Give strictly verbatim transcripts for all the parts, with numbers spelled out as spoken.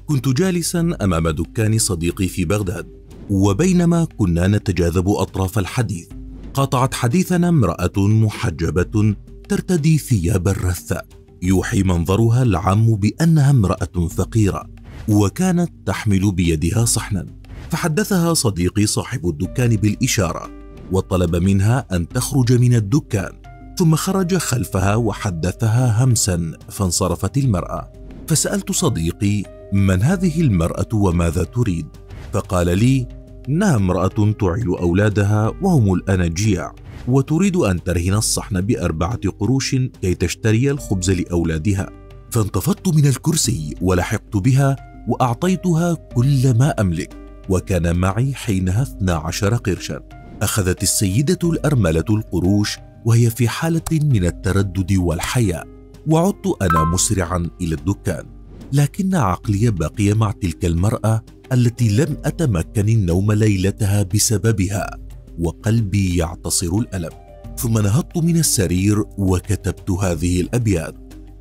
كنت جالسا أمام دكان صديقي في بغداد، وبينما كنا نتجاذب أطراف الحديث قاطعت حديثنا امرأة محجبة ترتدي ثياب الرثاء، يوحي منظرها العام بأنها امرأة فقيرة، وكانت تحمل بيدها صحنا. فحدثها صديقي صاحب الدكان بالإشارة وطلب منها أن تخرج من الدكان، ثم خرج خلفها وحدثها همسا، فانصرفت المرأة. فسألت صديقي: من هذه المرأة وماذا تريد؟ فقال لي: إنها امرأة تعيل أولادها وهم الآن جياع، وتريد أن ترهن الصحن بأربعة قروش كي تشتري الخبز لأولادها. فانتفضت من الكرسي ولحقت بها وأعطيتها كل ما أملك، وكان معي حينها اثنا عشر قرشا. أخذت السيدة الأرملة القروش وهي في حالة من التردد والحياء، وعدت أنا مسرعا إلى الدكان، لكن عقلي بقي مع تلك المرأة التي لم أتمكن النوم ليلتها بسببها، وقلبي يعتصر الألم. ثم نهضت من السرير وكتبت هذه الأبيات: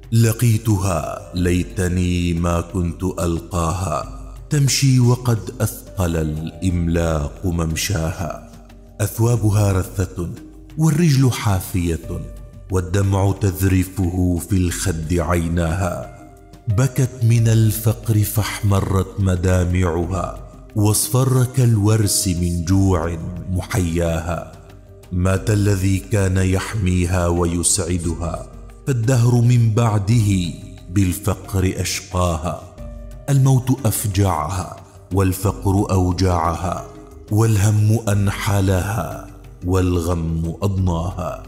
لقيتها ليتني ما كنت ألقاها، تمشي وقد أثقل الإملاق ممشاها، أثوابها رثة والرجل حافية، والدمع تذرفه في الخد عيناها، بكت من الفقر فاحمرت مدامعها، واصفر كالورس من جوع محياها، مات الذي كان يحميها ويسعدها، فالدهر من بعده بالفقر أشقاها، الموت أفجعها والفقر أوجعها، والهم أنحلها والغم أضناها.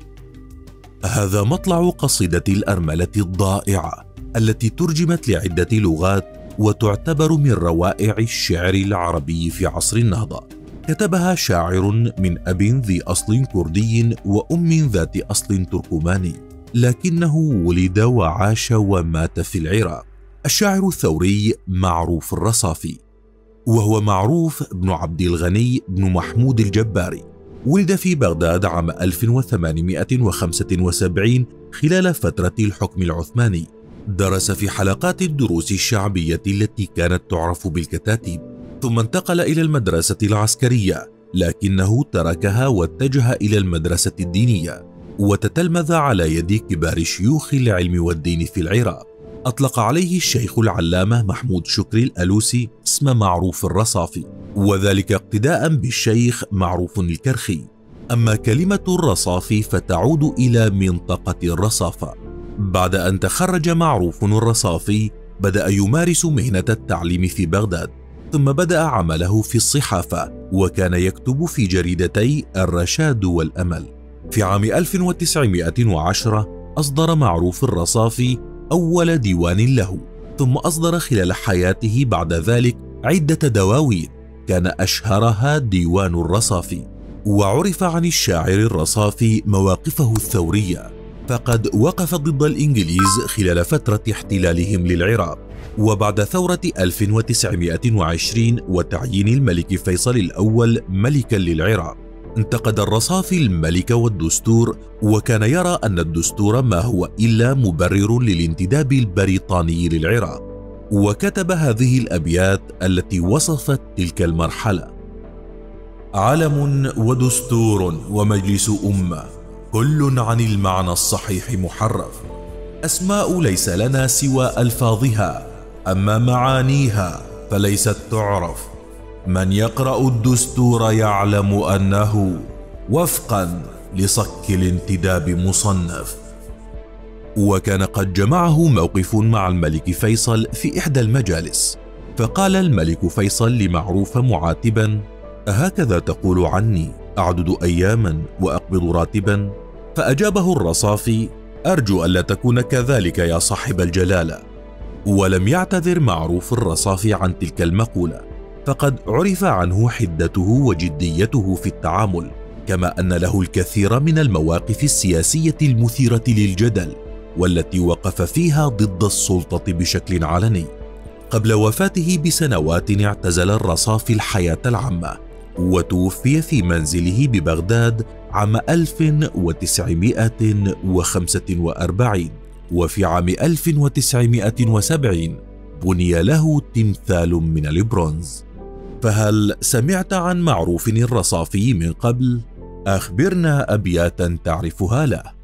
هذا مطلع قصيدة الأرملة الضائعة التي ترجمت لعدة لغات وتعتبر من روائع الشعر العربي في عصر النهضة. كتبها شاعر من أب ذي أصل كردي وأم ذات أصل تركماني، لكنه ولد وعاش ومات في العراق. الشاعر الثوري معروف الرصافي، وهو معروف بن عبد الغني بن محمود الجباري، ولد في بغداد عام ألف وثمانمائة وخمسة وسبعين خلال فترة الحكم العثماني. درس في حلقات الدروس الشعبية التي كانت تعرف بالكتاتيب، ثم انتقل إلى المدرسة العسكرية، لكنه تركها واتجه إلى المدرسة الدينية، وتتلمذ على يد كبار شيوخ العلم والدين في العراق. أطلق عليه الشيخ العلامة محمود شكري الألوسي اسم معروف الرصافي، وذلك اقتداء بالشيخ معروف الكرخي. أما كلمة الرصافي فتعود إلى منطقة الرصافة. بعد أن تخرج معروف الرصافي بدأ يمارس مهنة التعليم في بغداد، ثم بدأ عمله في الصحافة، وكان يكتب في جريدتي الرشاد والأمل. في عام ألف وتسعمائة وعشرة أصدر معروف الرصافي أول ديوان له، ثم أصدر خلال حياته بعد ذلك عدة دواوين، كان أشهرها ديوان الرصافي. وعرف عن الشاعر الرصافي مواقفه الثورية، فقد وقف ضد الإنجليز خلال فترة احتلالهم للعراق. وبعد ثورة ألف وتسعمائة وعشرين وتعيين الملك فيصل الأول ملكا للعراق، انتقد الرصافي الملك والدستور، وكان يرى أن الدستور ما هو إلا مبرر للانتداب البريطاني للعراق. وكتب هذه الأبيات التي وصفت تلك المرحلة: علم ودستور ومجلس أمة، كل عن المعنى الصحيح محرف، أسماء ليس لنا سوى ألفاظها، أما معانيها فليست تعرف، من يقرأ الدستور يعلم أنه وفقا لصك الانتداب مصنف. وكان قد جمعه موقف مع الملك فيصل في إحدى المجالس، فقال الملك فيصل لمعروف معاتبا: أهكذا تقول عني أعدد أياما وأقبض راتبا؟ فأجابه الرصافي: أرجو ألا تكون كذلك يا صاحب الجلالة. ولم يعتذر معروف الرصافي عن تلك المقولة، فقد عرف عنه حدته وجديته في التعامل، كما أن له الكثير من المواقف السياسية المثيرة للجدل، والتي وقف فيها ضد السلطة بشكل علني. قبل وفاته بسنوات اعتزل الرصافي الحياة العامة، وتوفي في منزله ببغداد عام ألف وتسعمائة وخمسة وأربعين. وفي عام ألف وتسعمائة وسبعين بني له تمثال من البرونز. فهل سمعت عن معروف الرصافي من قبل؟ أخبرنا أبياتا تعرفها له.